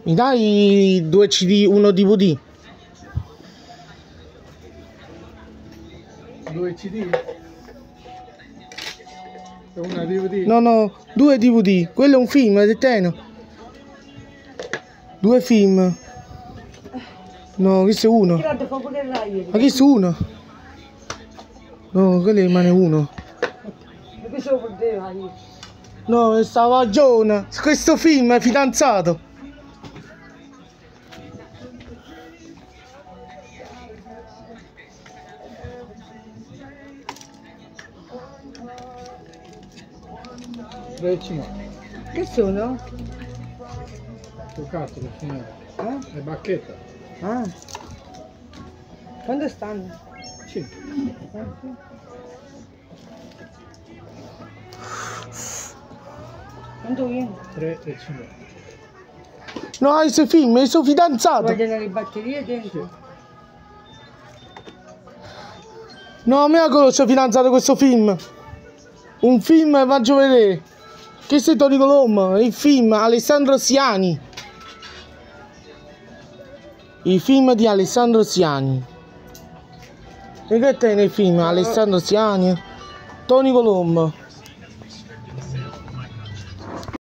Mi dai 2 CD, 1 DVD? 2 CD? E una DVD? No, 2 DVD. Quello è un film, è Teno. 2 film. No, questo è uno. Ma questo è uno? No, quello rimane uno. No, stava a Giona. Questo film è fidanzato. Che sono? Giocattolo, signore. Eh? È bacchetta. Ah. Quando stanno? 5. Quando vieni? 3 e 5. No, questo film, è suo fidanzato. Vogliono le batterie dentro? No, me la conosco fidanzato questo film. Un film faccio vedere. Questo è Tony Colombo, il film Alessandro Siani. Il film di Alessandro Siani. E che te nel film? Alessandro Siani, Tony Colombo.